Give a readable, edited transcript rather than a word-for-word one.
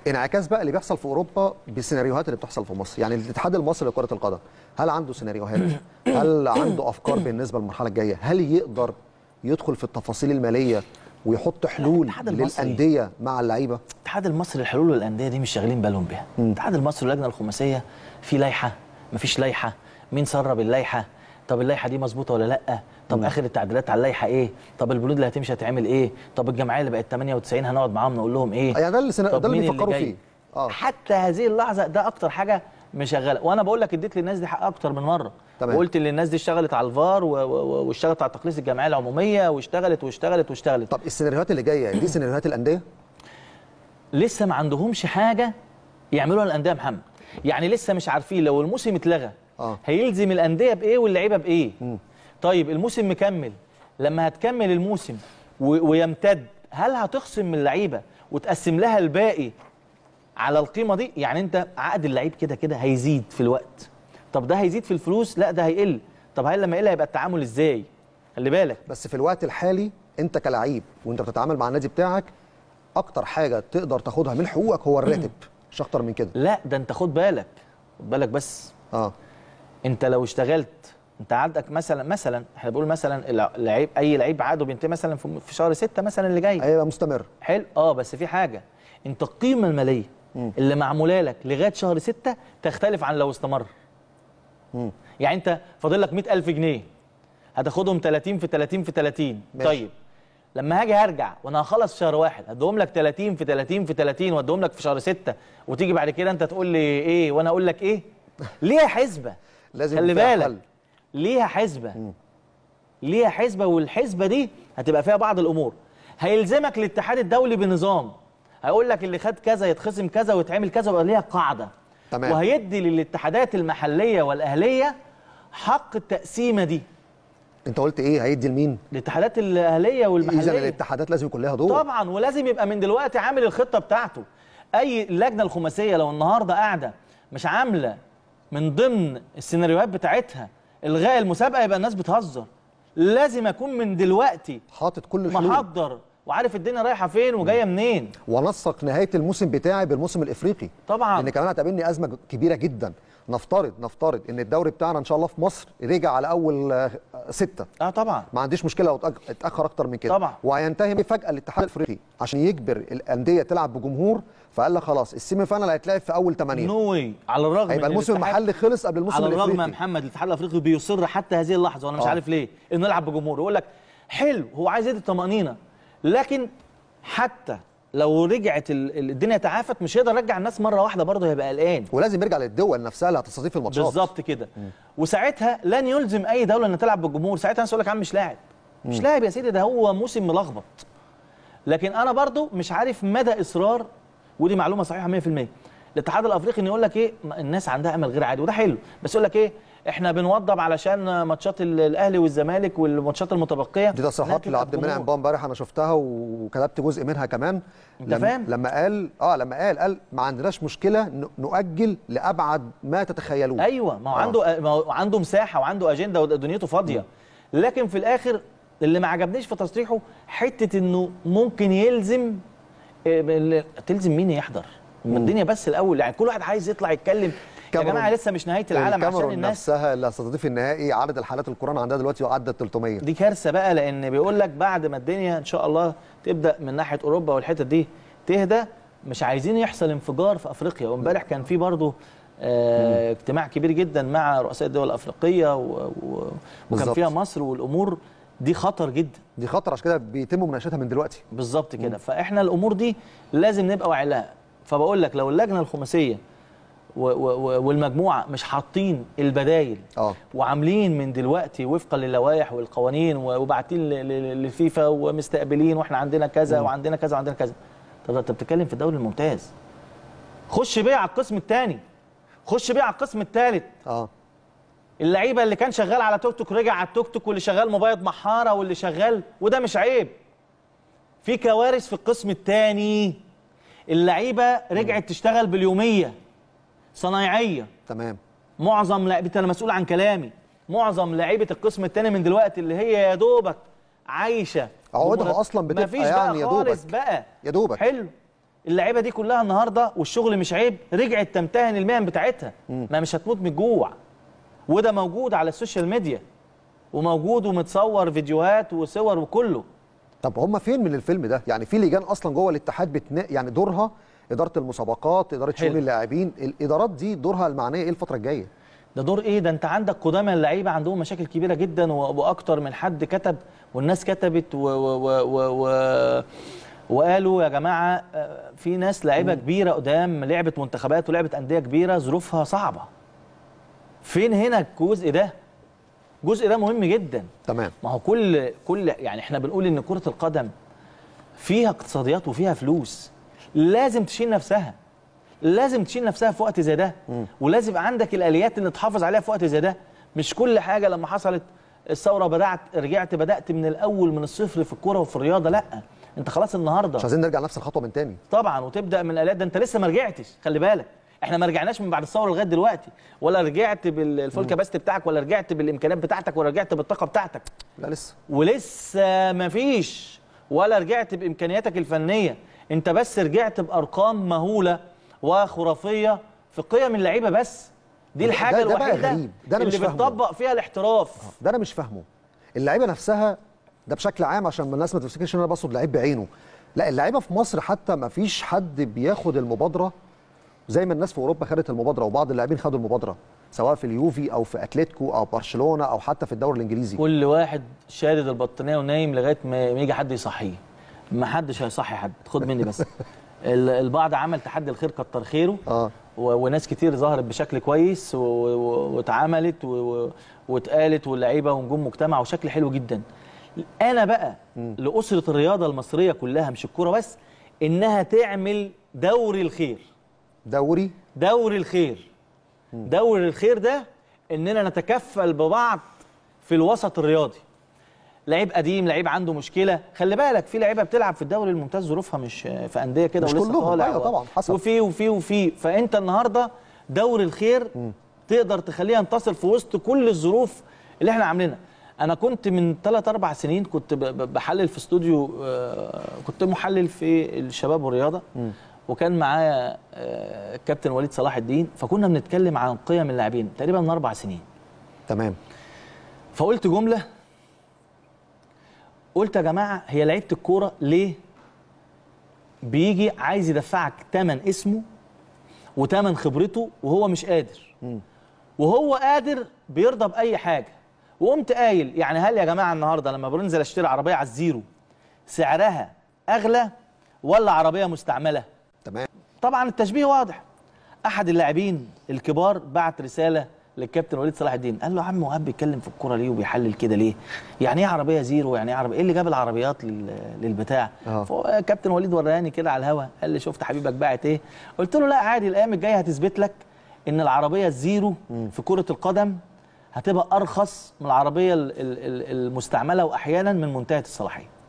انعكاس بقى اللي بيحصل في اوروبا بالسيناريوهات اللي بتحصل في مصر. يعني الاتحاد المصري لكره القدم هل عنده سيناريوهات؟ هل عنده افكار بالنسبه للمرحله الجايه؟ هل يقدر يدخل في التفاصيل الماليه ويحط حلول للانديه مع اللعيبه؟ الاتحاد المصري الحلول للانديه دي مش شاغلين بالهم بيها. الاتحاد المصري واللجنه الخماسيه في لائحه، مفيش لائحه، مين سرب اللائحه؟ طب اللائحه دي مظبوطه ولا لا؟ طب اخر التعديلات على اللائحه ايه؟ طب البنود اللي هتمشي هتعمل ايه؟ طب الجمعيه اللي بقت 98 هنقعد معاهم نقول لهم ايه؟ يعني ده اللي بيفكروا فيه. حتى هذه اللحظه ده اكتر حاجه مشغله. وانا بقول لك اديت للناس دي حق اكتر من مره. تمام. وقلت ان الناس دي اشتغلت على الفار واشتغلت على تقليص الجمعيه العموميه واشتغلت. طب السيناريوهات اللي جايه دي سيناريوهات الانديه؟ لسه ما عندهمش حاجه يعملوها الانديه يا محمد. يعني لسه مش عارفين لو الموسم اتلغى هيلزم الانديه بايه واللعيبه بايه. طيب الموسم مكمل، لما هتكمل الموسم ويمتد هل هتخصم من اللعيبه وتقسم لها الباقي على القيمه دي؟ يعني انت عقد اللعيب كده كده هيزيد في الوقت. طب ده هيزيد في الفلوس؟ لا ده هيقل. طب هل لما يقل هيبقى التعامل ازاي؟ خلي بالك. بس في الوقت الحالي انت كلاعب وانت بتتعامل مع النادي بتاعك اكتر حاجه تقدر تاخدها من حقوقك هو الراتب، مش اكتر من كده. لا ده انت خد بالك بس. انت لو اشتغلت، انت عقدك مثلا احنا بنقول مثلا اللعيب، اي لعيب عقده بينتهي مثلا في شهر 6 مثلا اللي جاي، هيبقى مستمر. حلو. بس في حاجه، انت القيمه الماليه اللي معموله لك لغايه شهر 6 تختلف عن لو استمر. يعني انت فاضل لك 100,000 جنيه هتاخدهم 30 في 30 في 30. ماشي. طيب لما هاجي هرجع وانا هخلص في شهر 1 هديهم لك 30 في 30 في 30 واديهم لك في شهر 6 وتيجي بعد كده انت تقول لي ايه وانا اقول لك ايه؟ ليها حسبه. لازم خلي بالك ليها حسبه. ليها حسبه، والحسبه دي هتبقى فيها بعض الامور. هيلزمك الاتحاد الدولي بنظام، هيقول لك اللي خد كذا يتخصم كذا ويتعمل كذا ويبقى ليها قاعده. تمام. وهيدي للاتحادات المحليه والاهليه حق التقسيمه دي. انت قلت ايه؟ هيدي لمين؟ الاتحادات الاهليه والمحليه. اذا الاتحادات لازم يكون لها دور طبعا، ولازم يبقى من دلوقتي عامل الخطه بتاعته. اي اللجنه الخماسيه لو النهارده قاعده مش عامله من ضمن السيناريوهات بتاعتها الغاء المسابقه يبقى الناس بتهزر. لازم اكون من دلوقتي حاطط كل الحلول، محضر وعارف الدنيا رايحه فين وجايه منين، ونسق نهايه الموسم بتاعي بالموسم الافريقي. طبعا، لان كمان هتقابلني ازمه كبيره جدا. نفترض ان الدوري بتاعنا ان شاء الله في مصر رجع على اول 6. طبعا ما عنديش مشكله لو اتاخر اكتر من كده طبعا. وهينتهي فجاه الاتحاد الافريقي عشان يجبر الانديه تلعب بجمهور، فقال لك خلاص السيمي فاينال هيتلعب في اول 8. نو واي. على الرغم هيبقى الموسم المحلي خلص قبل الموسم الافريقي. على الرغم يا محمد الاتحاد الافريقي بيصر حتى هذه اللحظه وانا مش عارف ليه انه يلعب بجمهور. يقول لك حلو، هو عايز يدي الطمانينه، لكن حتى لو رجعت الدنيا تعافت مش هيقدر يرجع الناس مره واحده، برضه هيبقى قلقان. ولازم يرجع للدول نفسها اللي هتستضيف الماتشات. بالظبط كده. وساعتها لن يلزم اي دوله ان تلعب بالجمهور. ساعتها الناس يقول لك يا عم مش لاعب. مش لاعب يا سيدي، ده هو موسم ملخبط. لكن انا برضه مش عارف مدى اصرار، ودي معلومه صحيحه 100%، الاتحاد الافريقي ان يقول لك ايه، الناس عندها امل غير عادي وده حلو، بس يقول لك ايه، احنا بنوضب علشان ماتشات الاهلي والزمالك والماتشات المتبقيه. دي تصريحات لعبد المنعم بقى امبارح انا شفتها وكتبت جزء منها كمان. انت فاهم؟ لما قال ما عندناش مشكله نؤجل لابعد ما تتخيلون. ايوه، ما هو عنده مساحه وعنده اجنده ودنيته فاضيه. لكن في الاخر اللي ما عجبنيش في تصريحه حته انه ممكن يلزم. تلزم مين يحضر؟ الدنيا بس الاول، يعني كل واحد عايز يطلع يتكلم. يا جماعه لسه مش نهايه العالم عشان الناس نفسها اللي هتستضيف النهائي عدد الحالات الكورونا عندها دلوقتي عدت 300. دي كارثه بقى، لان بيقول لك بعد ما الدنيا ان شاء الله تبدا من ناحيه اوروبا والحتت دي تهدى مش عايزين يحصل انفجار في افريقيا. وامبارح كان في برضه اجتماع كبير جدا مع رؤساء الدول الافريقيه وكان فيها مصر، والامور دي خطر جدا. دي خطر، عشان كده بيتم مناقشتها من دلوقتي. بالظبط كده. فاحنا الامور دي لازم نبقى واعيين لها. فبقول لك لو اللجنه الخماسيه والمجموعه مش حاطين البدايل وعاملين من دلوقتي وفقا للوائح والقوانين وبعتين للفيفا ومستقبلين واحنا عندنا كذا وعندنا كذا وعندنا كذا. طب انت بتتكلم في الدوري الممتاز، خش بيه على القسم الثاني، خش بيه على القسم الثالث. اللعيبه اللي كان شغال على توك توك رجع على التوك توك، واللي شغال مبيض محاره، واللي شغال، وده مش عيب. في كوارث في القسم الثاني، اللعيبه رجعت تشتغل باليوميه صنايعيه. تمام. معظم لعيبه، انا مسؤول عن كلامي، معظم لعيبه القسم الثاني من دلوقتي اللي هي يا دوبك عايشه عقودها اصلا بتبقى مفيش يعني بقى خالص بقى يا دوبك حلو. اللعيبه دي كلها النهارده والشغل مش عيب، رجعت تمتهن المهن بتاعتها، ما مش هتموت من الجوع. وده موجود على السوشيال ميديا، وموجود ومتصور فيديوهات وصور وكله. طب هم فين من الفيلم ده؟ يعني في لجان اصلا جوه الاتحاد يعني دورها اداره المسابقات، اداره شؤون اللاعبين، الادارات دي دورها المعنيه ايه الفتره الجايه؟ ده دور ايه؟ ده انت عندك قدامى اللعيبه عندهم مشاكل كبيره جدا، واكتر من حد كتب والناس كتبت وقالوا يا جماعه في ناس لعيبه كبيره قدام لعبه منتخبات ولعبه انديه كبيره ظروفها صعبه. فين هنا الجزء ده؟ الجزء ده مهم جدا. تمام. ما هو كل يعني احنا بنقول ان كره القدم فيها اقتصاديات وفيها فلوس، لازم تشيل نفسها، لازم تشيل نفسها في وقت زي ده، ولازم يبقى عندك الاليات اللي تحافظ عليها في وقت زي ده. مش كل حاجه لما حصلت الثوره بدات من الاول من الصفر في الكوره وفي الرياضه، لا انت خلاص النهارده مش عايزين نرجع نفس الخطوه من تاني طبعا، وتبدا من الاليات. ده انت لسه ما رجعتش، خلي بالك، احنا ما رجعناش من بعد الثوره لغايه دلوقتي، ولا رجعت بالفول كاباسيتي بتاعك، ولا رجعت بالامكانيات بتاعتك، ولا رجعت بالطاقه بتاعتك، لا لسه، ولسه ما فيش، ولا رجعت بامكانياتك الفنيه. انت بس رجعت بارقام مهوله وخرافيه في قيم اللعيبه بس. دي الحاجه الوحيده اللي بتطبق فيها الاحتراف. ده انا مش فاهمه. اللعيبه نفسها ده بشكل عام، عشان الناس ما تفتكرش ان انا بقصد لعيب بعينه، لا اللعيبه في مصر حتى ما فيش حد بياخد المبادره زي ما الناس في اوروبا خدت المبادره، وبعض اللاعبين خدوا المبادره سواء في اليوفي او في اتلتيكو او برشلونه او حتى في الدوري الانجليزي. كل واحد شادد البطانيه ونايم لغايه ما يجي حد يصحيه. ما حدش هيصحي حد، خد مني بس. البعض عمل تحدي الخير كتر خيره، وناس كتير ظهرت بشكل كويس واتعملت واتقالت، واللعيبه ونجوم مجتمع وشكل حلو جدا. انا بقى لاسره الرياضه المصريه كلها مش الكوره بس، انها تعمل دوري الخير. دوري الخير. دوري الخير ده اننا نتكفل ببعض في الوسط الرياضي. لعيب قديم، لعيب عنده مشكله، خلي بالك في لعيبه بتلعب في الدوري الممتاز ظروفها مش في انديه كده ولسه طالع. ايوه طبعا حصل. وفي فانت النهارده دوري الخير تقدر تخليها ينتصر في وسط كل الظروف اللي احنا عاملينها. انا كنت من 3-4 سنين كنت بحلل في استوديو، كنت محلل في الشباب والرياضه، وكان معايا الكابتن وليد صلاح الدين، فكنا بنتكلم عن قيم اللاعبين تقريبا من 4 سنين. تمام. فقلت جمله، قلت يا جماعه هي لعيبه الكوره ليه بيجي عايز يدفعك ثمن اسمه وثمن خبرته وهو مش قادر، وهو قادر بيرضى باي حاجه. وقمت قايل يعني هل يا جماعه النهارده لما بننزل اشتري عربيه على الزيرو سعرها اغلى ولا عربيه مستعمله؟ تمام. طبعا التشبيه واضح. احد اللاعبين الكبار بعت رساله للكابتن وليد صلاح الدين، قال له يا عم وهاب بيتكلم في الكوره ليه وبيحلل كده ليه؟ يعني ايه عربيه زيرو؟ يعني ايه عربيه؟ ايه اللي جاب العربيات للبتاع؟ فكابتن وليد وراني كده على الهوا، قال لي شفت حبيبك باعت ايه؟ قلت له لا عادي، الايام الجايه هتثبت لك ان العربيه الزيرو في كره القدم هتبقى ارخص من العربيه المستعمله، واحيانا من منتهيه الصلاحيه.